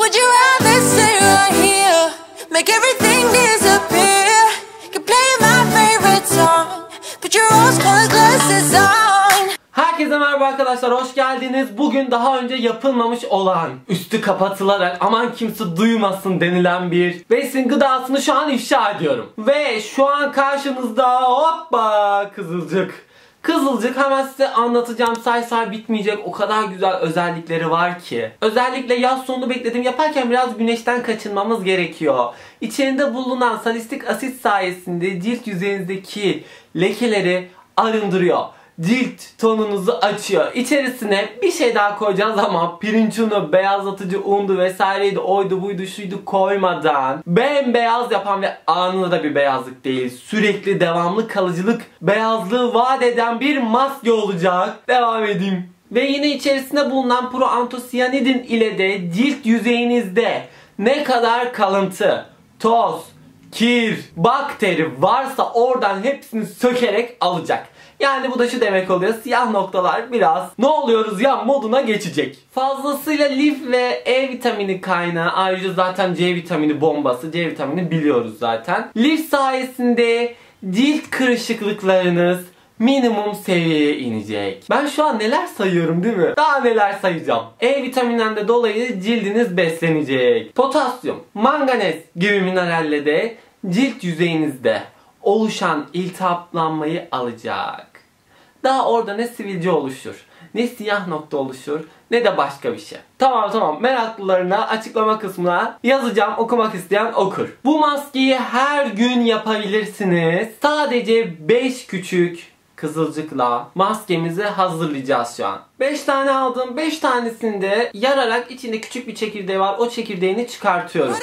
Would you rather stay right here, make everything disappear? Could play my favorite song, put your rose-colored glasses on. Herkese merhaba arkadaşlar, hoş geldiniz. Bugün daha önce yapılmamış olan, üstü kapatılarak aman kimse duymasın denilen bir besin gıdasını şu an ifşa ediyorum. Ve şu an karşınızda hoppa Kızılcık. Kızılcık, hemen size anlatacağım, say bitmeyecek o kadar güzel özellikleri var ki. Özellikle yaz sonunu bekledim, yaparken biraz güneşten kaçınmamız gerekiyor. İçerinde bulunan salisylik asit sayesinde cilt yüzeyinizdeki lekeleri arındırıyor. Cilt tonunuzu açıyor. İçerisine bir şey daha koyacağınız ama pirinç unu, beyazlatıcı undu vesaireydi, oydu buydu şuydu koymadan bembeyaz yapan ve anında da bir beyazlık değil, sürekli devamlı kalıcılık, beyazlığı vaat eden bir maske olacak. Devam edeyim. Ve yine içerisinde bulunan proantosiyanidin ile de cilt yüzeyinizde ne kadar kalıntı, toz, kir, bakteri varsa oradan hepsini sökerek alacak. Yani bu da şu demek oluyor, siyah noktalar biraz ne oluyoruz ya moduna geçecek. Fazlasıyla lif ve E vitamini kaynağı, ayrıca zaten C vitamini bombası, C vitamini biliyoruz zaten. Lif sayesinde cilt kırışıklıklarınız minimum seviyeye inecek. Ben şu an neler sayıyorum değil mi? Daha neler sayacağım. E vitamininden de dolayı cildiniz beslenecek. Potasyum, manganez gibi mineralle de cilt yüzeyinizde oluşan iltihaplanmayı alacak. Daha orada ne sivilce oluşur, ne siyah nokta oluşur, ne de başka bir şey. Tamam, meraklılarına açıklama kısmına yazacağım, okumak isteyen okur. Bu maskeyi her gün yapabilirsiniz. Sadece 5 küçük kızılcıkla maskemizi hazırlayacağız şu an. 5 tane aldım. 5 tanesini de yararak, içinde küçük bir çekirdeği var, o çekirdeğini çıkartıyorum.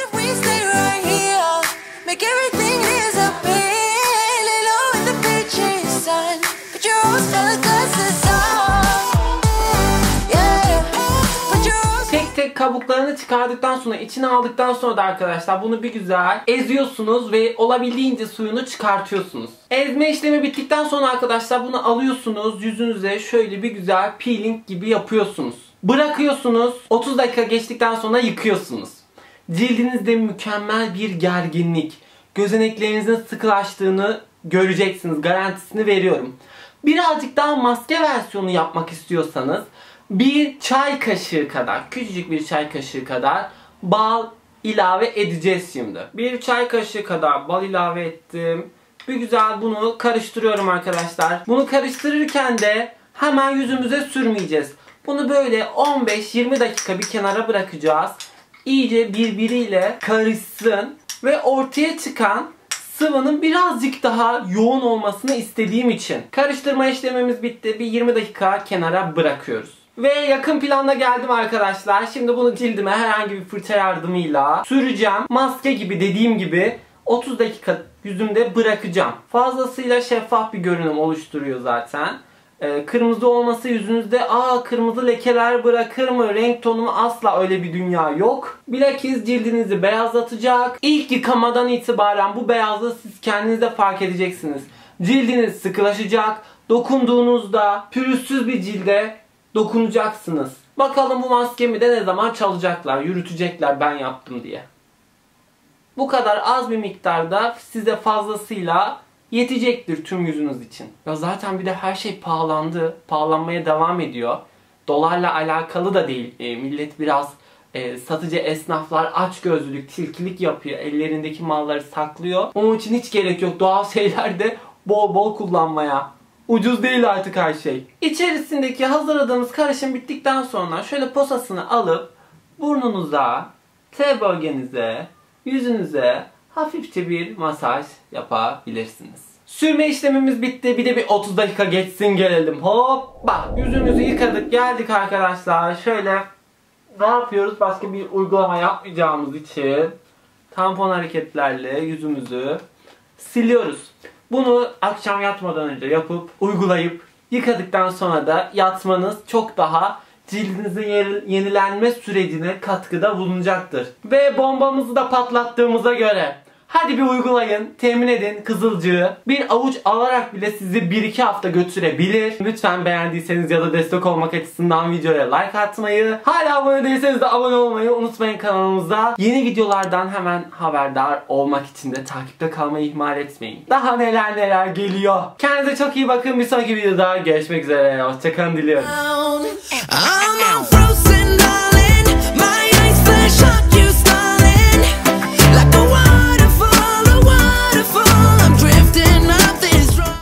Tek tek kabuklarını çıkardıktan sonra, içine aldıktan sonra da arkadaşlar bunu bir güzel eziyorsunuz ve olabildiğince suyunu çıkartıyorsunuz. Ezme işlemi bittikten sonra arkadaşlar bunu alıyorsunuz, yüzünüze şöyle bir güzel peeling gibi yapıyorsunuz. Bırakıyorsunuz, 30 dakika geçtikten sonra yıkıyorsunuz. Cildinizde mükemmel bir gerginlik, gözeneklerinizin sıkılaştığını göreceksiniz, garantisini veriyorum. Birazcık daha maske versiyonu yapmak istiyorsanız bir çay kaşığı kadar, küçücük bir çay kaşığı kadar bal ilave edeceğiz şimdi. Bir çay kaşığı kadar bal ilave ettim. Bir güzel bunu karıştırıyorum arkadaşlar. Bunu karıştırırken de hemen yüzümüze sürmeyeceğiz. Bunu böyle 15-20 dakika bir kenara bırakacağız. İyice birbiriyle karışsın ve ortaya çıkan sıvının birazcık daha yoğun olmasını istediğim için karıştırma işlemimiz bitti. Bir 20 dakika kenara bırakıyoruz. Ve yakın planda geldim arkadaşlar. Şimdi bunu cildime herhangi bir fırça yardımıyla süreceğim. Maske gibi, dediğim gibi 30 dakika yüzümde bırakacağım. Fazlasıyla şeffaf bir görünüm oluşturuyor zaten. Kırmızı olması yüzünüzde kırmızı lekeler bırakır mı? Renk tonumu asla öyle bir dünya yok. Bilakis cildinizi beyazlatacak. İlk yıkamadan itibaren bu beyazlığı siz kendiniz de fark edeceksiniz. Cildiniz sıkılaşacak. Dokunduğunuzda pürüzsüz bir cilde dokunacaksınız. Bakalım bu maskemi de ne zaman çalacaklar, yürütecekler ben yaptım diye. Bu kadar az bir miktarda size fazlasıyla yetecektir tüm yüzünüz için. Ya zaten bir de her şey pahalandı. Pahalanmaya devam ediyor. Dolarla alakalı da değil. Millet biraz satıcı esnaflar açgözlülük, tilkilik yapıyor. Ellerindeki malları saklıyor. Onun için hiç gerek yok. Doğal şeyler de bol bol kullanmaya. Ucuz değil artık her şey. İçerisindeki hazırladığımız karışım bittikten sonra şöyle posasını alıp burnunuza, T bölgenize, yüzünüze hafifçe bir masaj yapabilirsiniz. Sürme işlemimiz bitti. Bir 30 dakika geçsin gelelim. Hoppa! Yüzümüzü yıkadık geldik arkadaşlar. Şöyle ne yapıyoruz? Başka bir uygulama yapmayacağımız için tampon hareketlerle yüzümüzü siliyoruz. Bunu akşam yatmadan önce yapıp, uygulayıp, yıkadıktan sonra da yatmanız çok daha cildinizin yenilenme sürecine katkıda bulunacaktır. Ve bombamızı da patlattığımıza göre Hadi bir uygulayın. Temin edin kızılcığı. Bir avuç alarak bile sizi 1-2 hafta götürebilir. Lütfen beğendiyseniz ya da destek olmak açısından videoya like atmayı, hala abone değilseniz de abone olmayı unutmayın kanalımıza. Yeni videolardan hemen haberdar olmak için de takipte kalmayı ihmal etmeyin. Daha neler geliyor. Kendinize çok iyi bakın. Bir sonraki videoda görüşmek üzere. Hoşçakalın diliyorum.